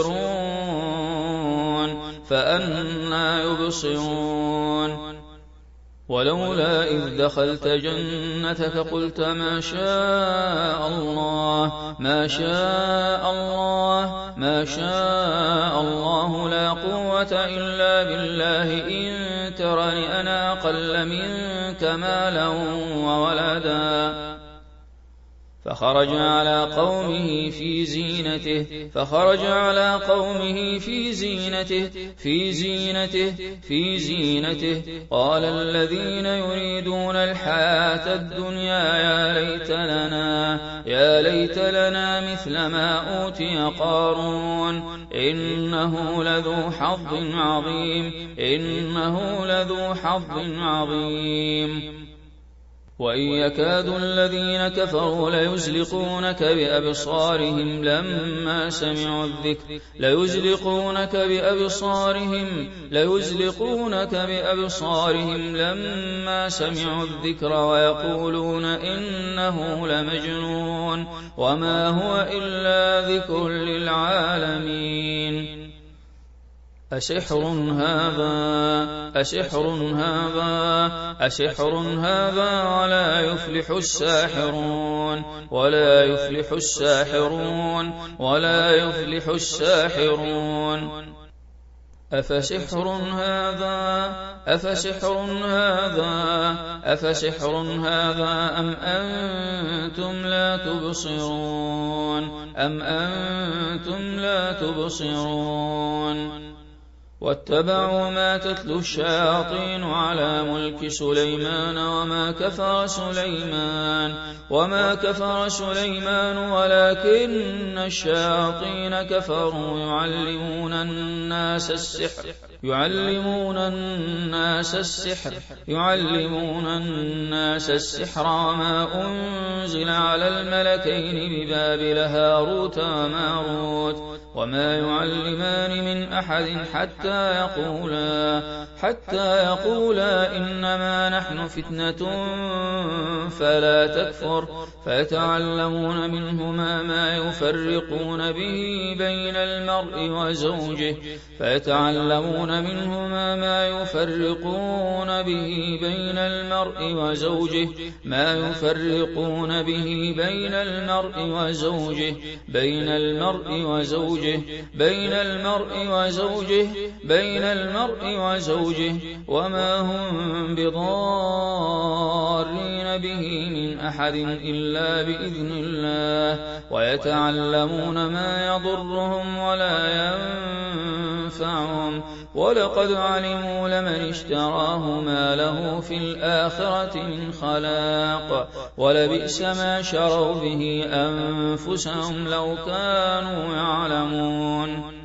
Speaker 2: يُبْصِرُونَ فَأَنَّىٰ يُبْصِرُونَ وَلَوْلَا إِذْ دَخَلْتَ جَنَّتَكَ قُلْتَ مَا شَاءَ اللَّهُ مَا شَاءَ اللَّهُ مَا شَاءَ اللَّهُ لَا قُوَّةَ إِلَّا بِاللَّهِ إِن تَرَنِ أَنَا أَقَلَّ مِنكَ مَالًا وَوَلَدًا فخرج على قومه في زينته فخرج على قومه في زينته في زينته في زينته قال الذين يريدون الحياة الدنيا يا ليت لنا يا ليت لنا مثل ما أوتي قارون إنه لذو حظ عظيم إنه لذو حظ عظيم وإن يكاد الذين كفروا ليزلقونك بأبصارهم لما سمعوا الذكر ليزلقونك بأبصارهم ليزلقونك بأبصارهم لما سمعوا الذكر ويقولون إنه لمجنون وما هو إلا ذكر للعالمين أسحر هذا أسحر هذا أسحر هذا ولا يفلح الساحرون ولا يفلح الساحرون ولا يفلح الساحرون أفسحر هذا أفسحر هذا أفسحر هذا أم أنتم لا تبصرون أم أنتم لا تبصرون واتبعوا ما تتلو الشياطين على ملك سليمان وما كفر سليمان وما كفر سليمان ولكن الشياطين كفروا يعلمون الناس السحر يعلمون الناس السحر يعلمون الناس السحر وما أنزل على الملكين ببابل هاروت وماروت وما يعلمان من أحد حتى يقولا حتى يقولا إنما نحن فتنة فلا تكفر فيتعلمون منهما ما يفرقون به بين المرء وزوجه فيتعلمون منهما ما يفرقون به بين المرء وزوجه ما يفرقون به بين المرء وزوجه بين المرء وزوجه بين المرء وزوجه بين المرء وزوجه وما هم بضارين به من أحد إلا بإذن الله ويتعلمون ما يضرهم ولا ينفعهم ولقد علموا لمن اشتراه ما له في الآخرة من خلاق ولبئس ما شروا به أنفسهم لو كانوا يعلمون.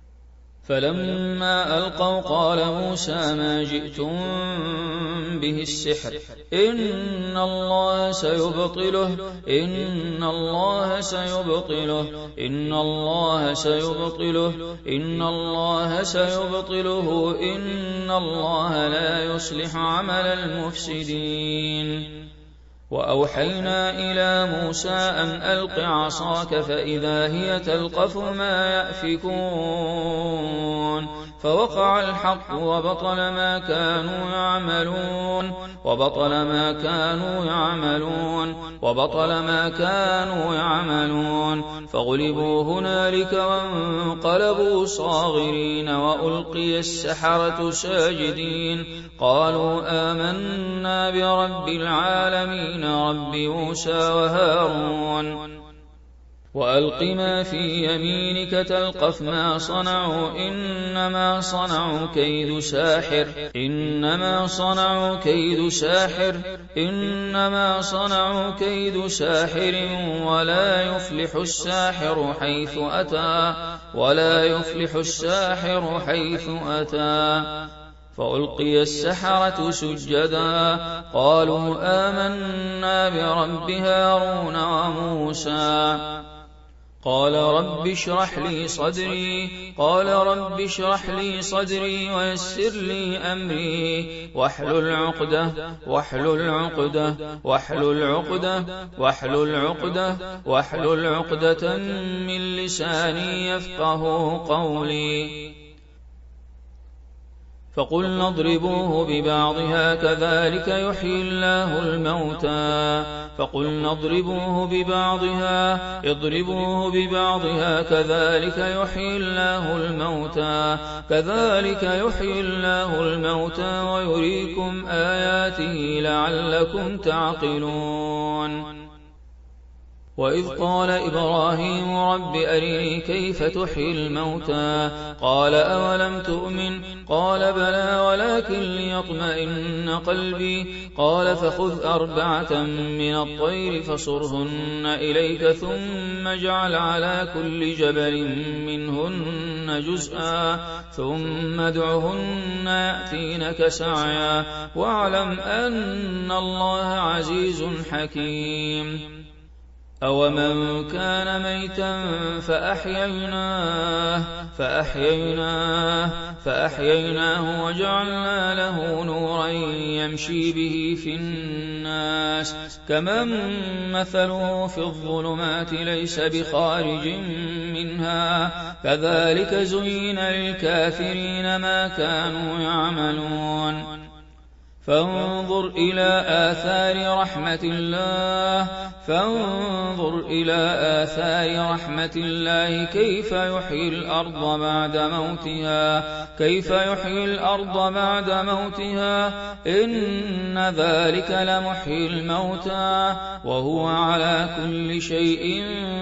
Speaker 2: فلما ألقوا قال موسى ما جئتم به السحر إن الله سيبطله إن الله سيبطله إن الله سيبطله إن الله سيبطله إن الله لا يصلح عمل المفسدين. وأوحينا إلى موسى أن ألق عصاك فإذا هي تلقف ما يأفكون فوقع الحق وبطل ما كانوا يعملون وبطل ما كانوا يعملون وبطل ما كانوا يعملون فغلبوا هنالك وانقلبوا صاغرين وألقي السحرة ساجدين قالوا آمنا برب العالمين رب موسى وهارون. وألق ما في يمينك تلقف ما صنعوا إنما صنعوا كيد ساحر إنما صنعوا كيد ساحر إنما صنعوا كيد ساحر ولا يفلح الساحر حيث أتى ولا يفلح الساحر حيث أتى. فألقي السحرة سجدا قالوا آمنا برب هارون وموسى. قال رب اشرح لي صدري قال رب اشرح لي صدري ويسر لي أمري واحلل عقدة واحلل عقدة واحلل عقدة واحلل عقدة واحلل عقدة من لساني يفقه قولي. فقلنا اضربوه ببعضها كذلك يحيي الله الموتى فقلنا اضربوه ببعضها اضربوه ببعضها كذلك يحيي الله الموتى كذلك يحيي الله الموتى ويريكم آياته لعلكم تعقلون. وإذ قال إبراهيم رب أرني كيف تحيي الموتى قال أولم تؤمن قال بلى ولكن ليطمئن قلبي قال فخذ أربعة من الطير فصرهن إليك ثم اجعل على كل جبل منهن جزءا ثم ادعهن يأتينك سعيا واعلم أن الله عزيز حكيم. أومن كان ميتا فأحييناه فأحييناه فأحييناه وجعلنا له نورا يمشي به في الناس كمن مثله في الظلمات ليس بخارج منها كذلك زين للكافرين ما كانوا يعملون. فانظر إلى آثار رحمة الله فانظر إلى آثار رحمة الله كيف يحيي الأرض بعد موتها كيف يحيي الأرض بعد موتها إن ذلك لمحيي الموتى وهو على كل شيء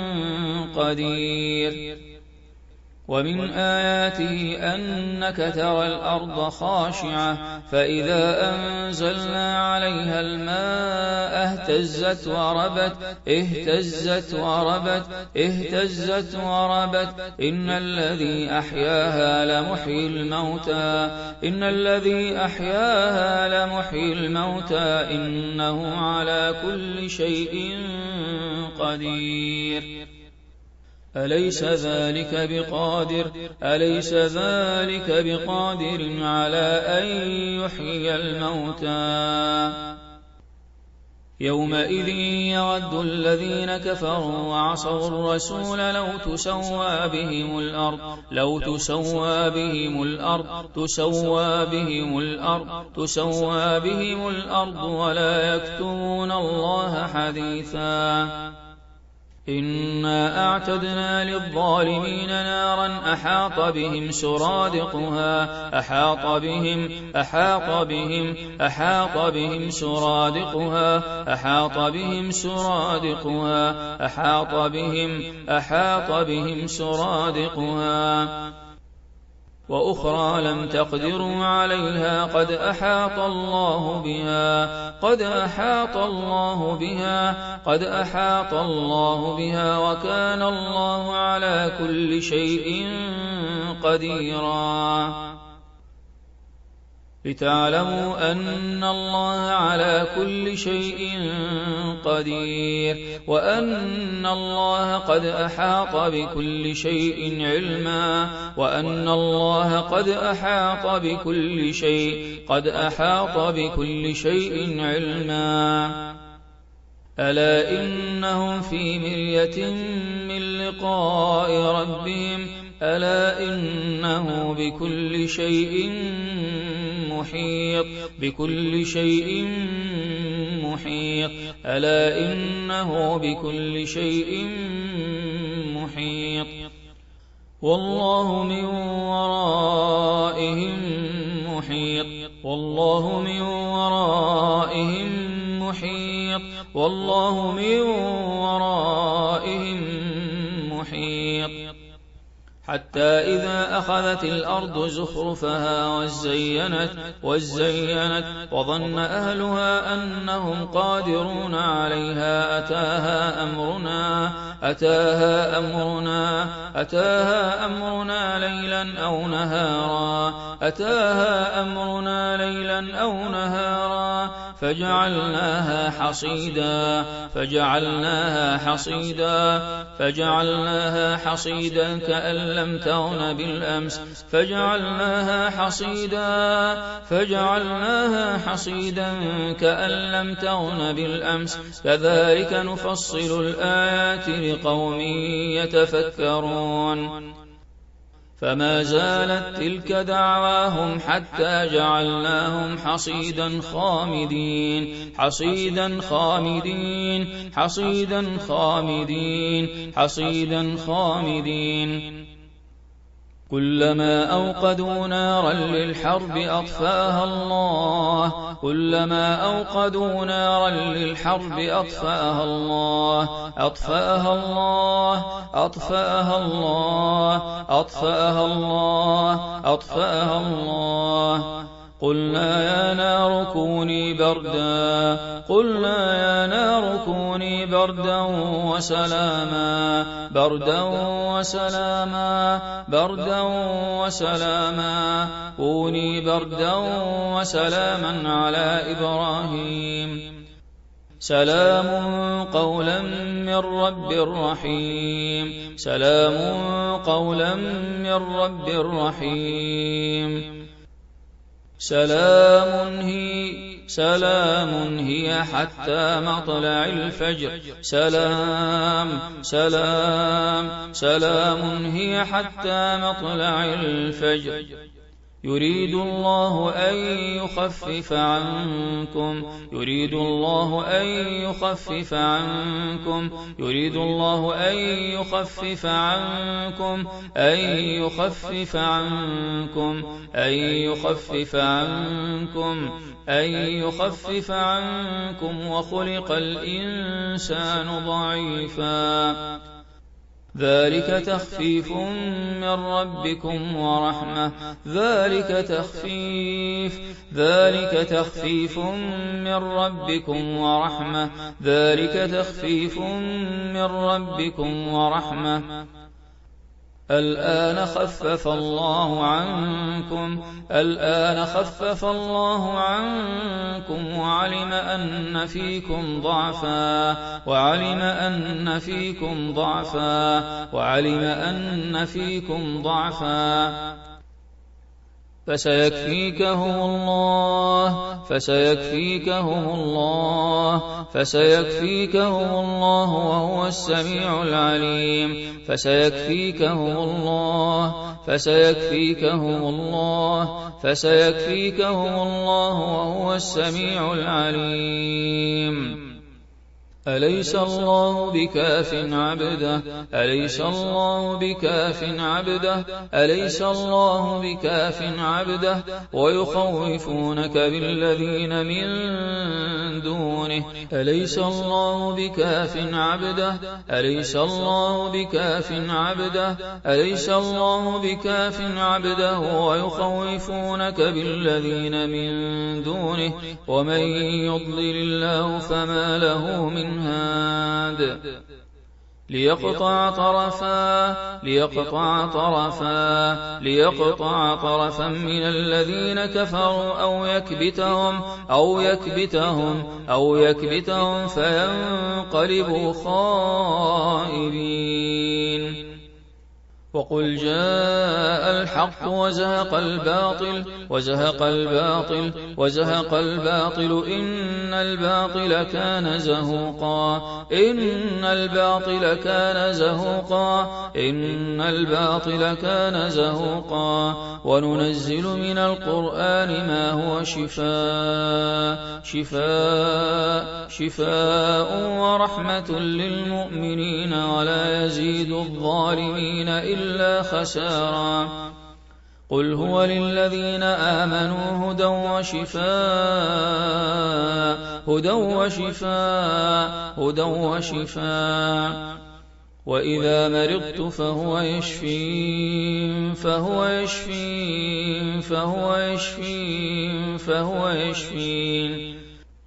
Speaker 2: قدير. ومن آياته أنك ترى الأرض خاشعة فإذا أنزلنا عليها الماء اهتزت وربت اهتزت وربت اهتزت وربت إن الذي أحياها لمحيي الموتى إن الذي أحياها لمحيي الموتى إنه على كل شيء قدير. أليس ذلك بقادر أليس ذلك بقادر على أن يحيي الموتى يومئذ يود الذين كفروا وعصوا الرسول لو تسوى بهم الأرض لو تسوى بهم الأرض تسوى بهم الأرض تسوى بهم الأرض ولا يكتمون الله حديثا. إنا أعتدنا للظالمين نارا أحاط بهم سرادقها أحاط بهم أحاط بهم أحاط بهم سرادقها أحاط بهم سرادقها أحاط بهم أحاط بهم سرادقها وأخرى لم تقدروا عليها قد أحاط الله بها قد أحاط الله بها قد أحاط الله بها وكان الله على كل شيء قديرا. لتعلموا أن الله على كل شيء قدير وأن الله قد أحاط بكل شيء علما وأن الله قد أحاط بكل شيء قد أحاط بكل شيء علما. ألا إنهم في مرية من لقاء ربهم ألا إنه بكل شيء محيط بكل شيء محيط ألا إنه بكل شيء محيط. والله من ورائهم محيط والله من ورائهم محيط والله من ورائهم محيط. حتى إذا أخذت الأرض زخرفها وزينت, وزينت وظن أهلها أنهم قادرون عليها أتاها أمرنا أتاها أمرنا أتاها أمرنا ليلا أو نهارا أتاها أمرنا ليلا أو نهارا فجعلناها حصيدا فجعلناها حصيدا فجعلناها حصيدا كأن لم تغن بالأمس فجعلناها حصيدا فجعلناها حصيدا كأن لم تغن بالأمس كذلك نفصل الآيات لقوم يتفكرون. فما زالت تلك دعواهم حتى جعلناهم حصيدا خامدين حصيدا خامدين حصيدا خامدين حصيدا خامدين. كلما أوقدوا نارا للحرب أطفاها الله كلما أوقدوا نارا للحرب أطفاها الله أطفاها الله أطفاها الله أطفاها الله أطفاها الله. قلنا يا نار كوني بردا قلنا يا نار كوني بردا وسلاما بردا وسلاما بردا وسلاما كوني بردا وسلاما على إبراهيم سلام قولا من رب رحيم سلام قولا من رب رحيم. سلام هي سلام هي حتى مطلع الفجر سلام سلام سلام هي حتى مطلع الفجر. يريد الله أن يخفف عنكم يريد الله أن يخفف عنكم يريد الله أن يخفف عنكم أن يخفف عنكم أن يخفف عنكم أن يخفف عنكم وخلق الإنسان ضعيفا. ذلك تخفيف من ربكم ورحمة ذلك تخفيف ذلك تخفيف من ربكم ورحمة ذلك تخفيف من ربكم ورحمة. الآن خفف الله عنكم الآن خفف الله عنكم وعلم أن فيكم ضعفا وعلم أن فيكم ضعفا وعلم أن فيكم ضعفا فسيكفيكهم الله فسيكفيكهم الله فسيكفيكهم الله وهو السميع العليم. فسيكفيكهم الله فسيكفيكهم الله فسيكفيكهم الله وهو السميع العليم. أليس الله بكاف عبده أليس الله بكاف عبده أليس الله بكاف عبده ويخوفونك بالذين من دونه أليس الله بكاف عبده أليس الله بكاف عبده أليس الله بكاف عبده ويخوفونك بالذين من دونه ومن يضلل الله فما له من هاد ليقطع طرفا ليقطع طرفا ليقطع طرفا من الذين كفروا أو يكبتهم أو يكبتهم أو يكبتهم فينقلبوا خائبين وقل جاء الحق وزهق الباطل وزهق الباطل وزهق الباطل إن الباطل كان زهوقا إن الباطل كان زهوقا إن الباطل كان زهوقا وننزل من القرآن ما هو شفاء شفاء شفاء ورحمة للمؤمنين ولا يزيد الظالمين إلا خسارا قل هو للذين آمنوا هدى وشفاء هدى وشفاء هدى وشفاء وإذا مرضت فهو يشفين فهو يشفين فهو يشفين فهو يشفين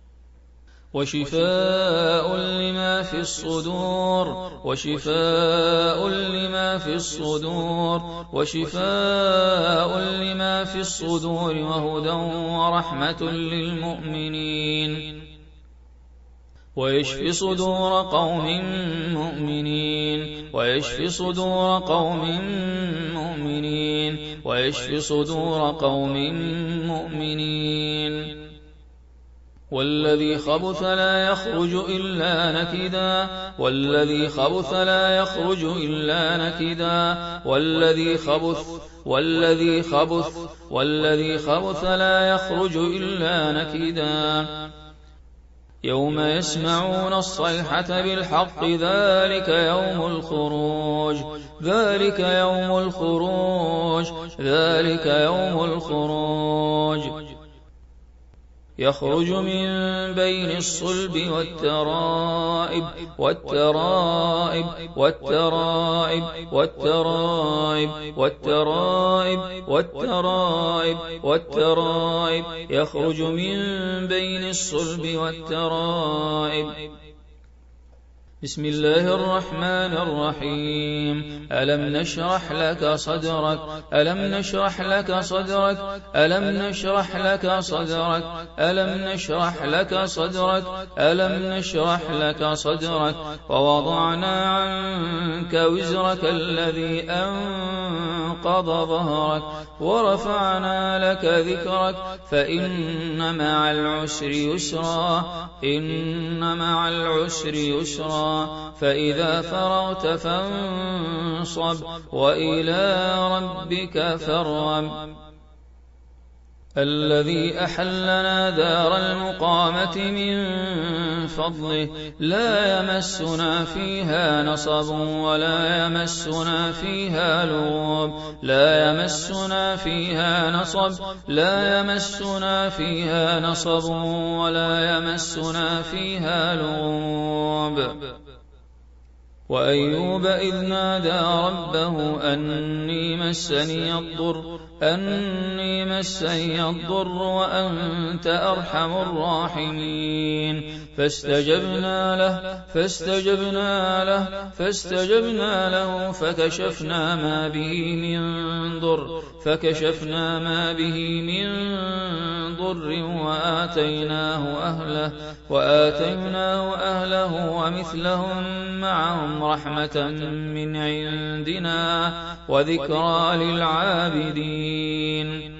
Speaker 2: وشفاء لما في الصدور وشفاء لما في الصدور وشفاء لما في الصدور وهدى ورحمة للمؤمنين ويشفي صدور قوم مؤمنين ويشفي صدور قوم مؤمنين ويشفي صدور قوم مؤمنين والذي خبث لا يخرج إلا نكدا والذي خبث لا يخرج إلا نكدا والذي خبث والذي خبث والذي خبث لا يخرج إلا نكدا يوم يسمعون الصيحة بالحق ذلك يوم الخروج ذلك يوم الخروج ذلك يوم الخروج يخرج من بين الصلب والترائب والترائب والترائب والترائب والترائب والترائب والترائب يخرج من بين الصلب والترائب بسم الله الرحمن الرحيم ألم نشرح لك صدرك ألم نشرح لك صدرك ألم نشرح لك صدرك ألم نشرح لك صدرك ألم نشرح لك صدرك ووضعنا عنك وزرك الذي أنقض ظهرك ورفعنا لك ذكرك فإن مع العسر يسرا إن مع العسر يسرا فإذا فرغت فانصب وإلى ربك فارغب الذي أحلنا دار المقامة من فضله لا يمسنا فيها نصب ولا يمسنا فيها لغوب لا يمسنا فيها نصب لا يمسنا فيها نصب ولا يمسنا فيها لغوب وأيوب إذ نادى ربه أني مسني الضر أني مسني الضر وأنت أرحم الراحمين فاستجبنا له فاستجبنا له فاستجبنا له فكشفنا ما به من ضر فكشفنا ما به من ضر وآتيناه أهله وآتيناه أهله ومثلهم معهم رحمة من عندنا وذكرى للعابدين